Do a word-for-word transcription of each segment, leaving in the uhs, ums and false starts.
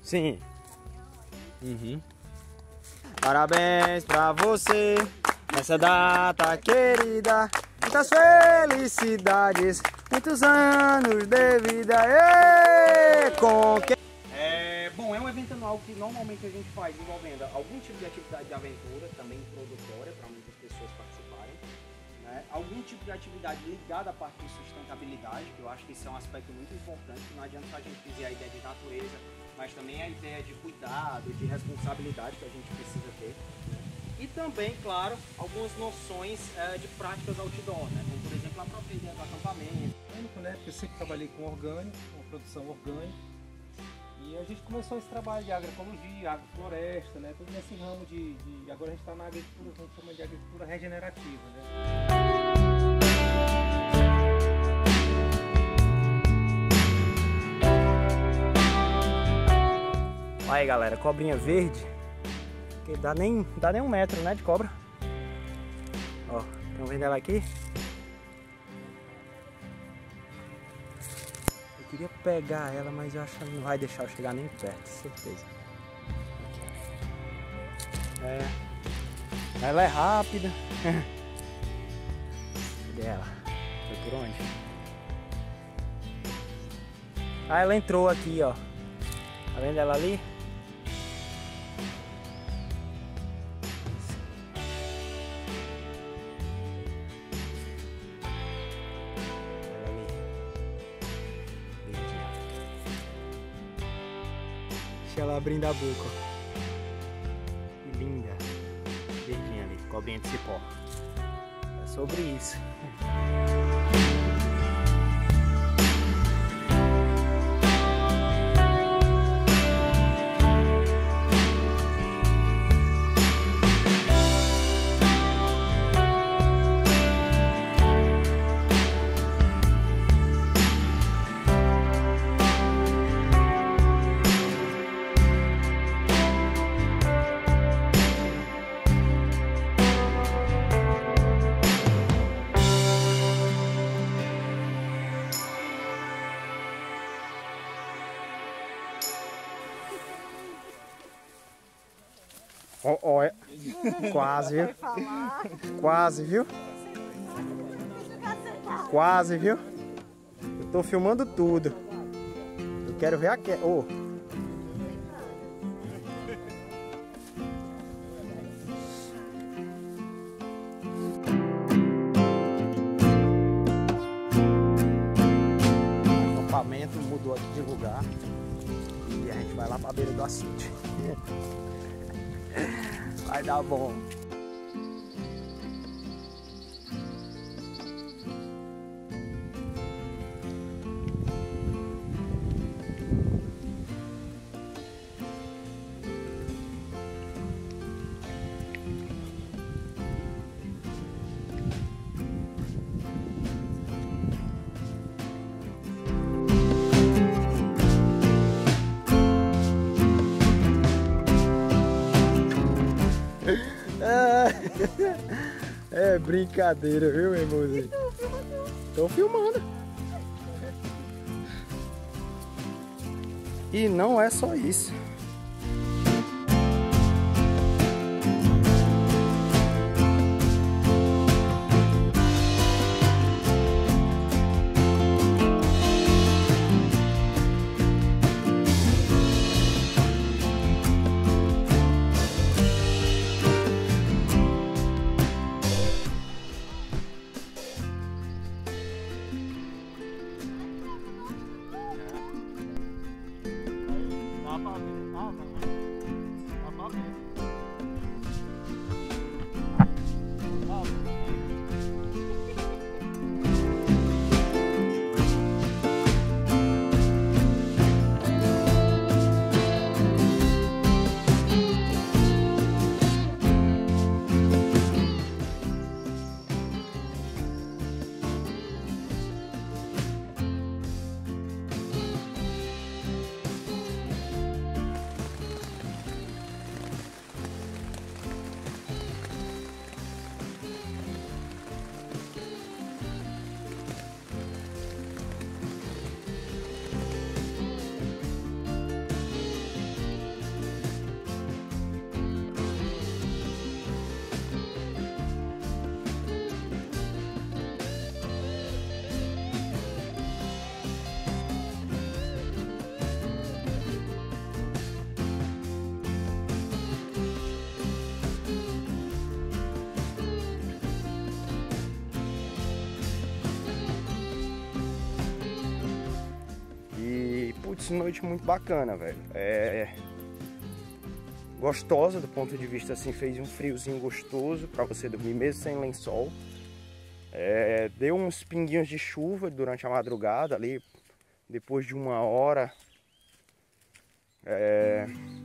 Sim. Uhum. Parabéns pra você nessa data querida. Muitas felicidades, muitos anos de vida. Êêê! Com que... É, bom, é um evento anual que normalmente a gente faz envolvendo algum tipo de atividade de aventura, também introdutória para muitas pessoas participarem. Né? Algum tipo de atividade ligada à parte de sustentabilidade, que eu acho que isso é um aspecto muito importante. Não adianta a gente dizer a ideia de natureza, mas também a ideia de cuidado, de responsabilidade que a gente precisa ter. Né? E também, claro, algumas noções é, de práticas outdoor, né? Como por exemplo a própria ideia do acampamento. Né? Eu sempre trabalhei com orgânico, com produção orgânica, e a gente começou esse trabalho de agroecologia, agrofloresta, né? Tudo nesse ramo de, de... Agora a gente está na agricultura, a gente chama de agricultura regenerativa. Né? Olha aí galera, cobrinha verde, que dá nem, dá nem um metro, né, de cobra. Ó, estão vendo ela aqui? Eu queria pegar ela, mas eu acho que não vai deixar eu chegar nem perto, certeza. É, ela é rápida. Cadê ela? Foi por onde? Ah, ela entrou aqui, ó. Tá vendo ela ali? Deixa ela abrindo a boca, ó. Que linda. Verdinha ali, cobrinha de cipó. É sobre isso. Ó, ó, é. Quase, viu? Quase, viu? Quase, viu? Eu tô filmando tudo. Eu quero ver a que... Oh. O acampamento mudou aqui de lugar. E a gente vai lá pra beira do açude. Vai dar bom. É brincadeira, viu, meu irmãozinho? Tô filmando. E não é só isso. Dá pra ver. noite, noite muito bacana, velho. É gostosa do ponto de vista assim, fez um friozinho gostoso para você dormir mesmo sem lençol. É, deu uns pinguinhos de chuva durante a madrugada ali, depois de uma hora. É...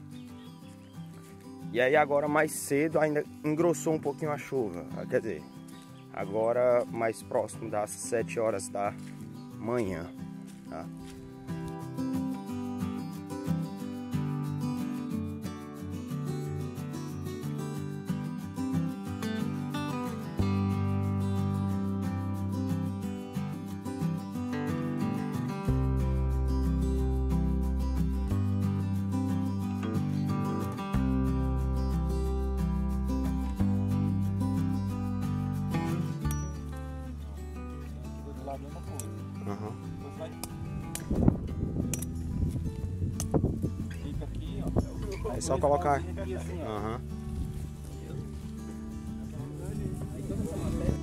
E aí agora mais cedo ainda engrossou um pouquinho a chuva, quer dizer, agora mais próximo das sete horas da manhã, tá? Uhum. Vai... Fica aqui, ó. É só colocar. Aqui, assim, ó. Uhum. Aí toda essa matéria...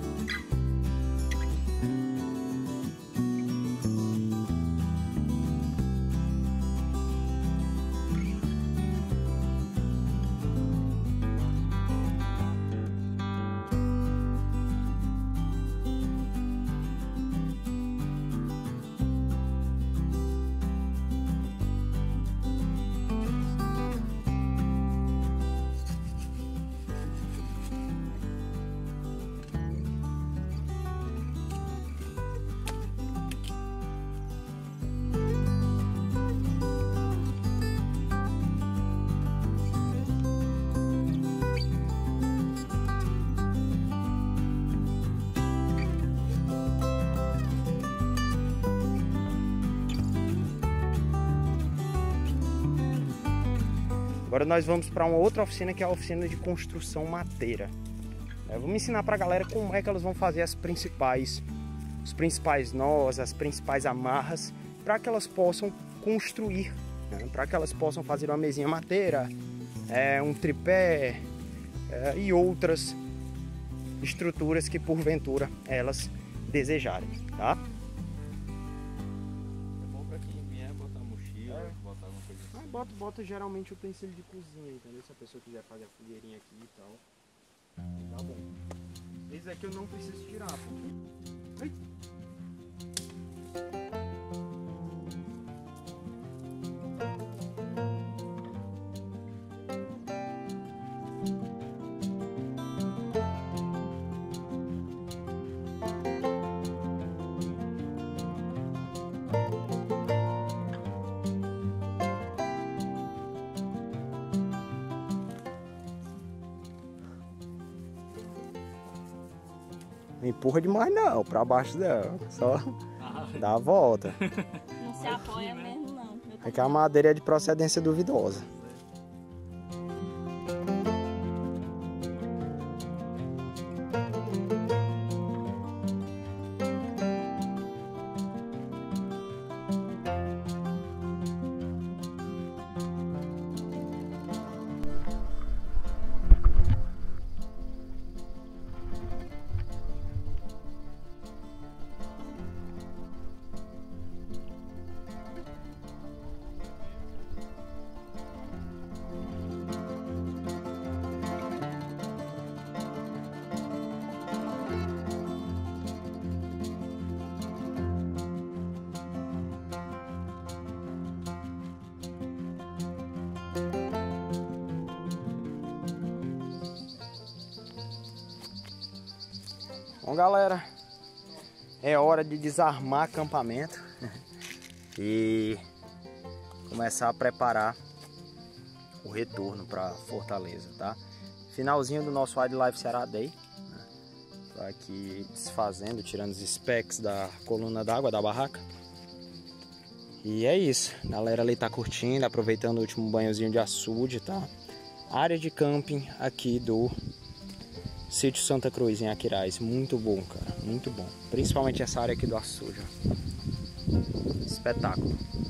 Agora nós vamos para uma outra oficina, que é a oficina de construção madeira. É, vamos ensinar para a galera como é que elas vão fazer as principais, os principais nós, as principais amarras, para que elas possam construir, né? Para que elas possam fazer uma mesinha madeira, é, um tripé é, e outras estruturas que porventura elas desejarem, tá? Bota, bota geralmente utensílio de cozinha, entendeu? Se a pessoa quiser fazer a fogueirinha aqui e tal, tá bom. Esse aqui eu não preciso tirar, porque... Ai. Não empurra demais não, pra baixo não, só ah, dá a volta. Não se apoia mesmo não. É que a madeira é de procedência duvidosa. Bom, galera, é hora de desarmar acampamento e começar a preparar o retorno para Fortaleza, tá? Finalzinho do nosso Wildlife Ceará Day, né? Tô aqui desfazendo, tirando os specs da coluna d'água da barraca. E é isso, a galera ali tá curtindo, aproveitando o último banhozinho de açude, tá? Área de camping aqui do Sítio Santa Cruz, em Aquiraz. Muito bom, cara, muito bom. Principalmente essa área aqui do açude, ó. Espetáculo.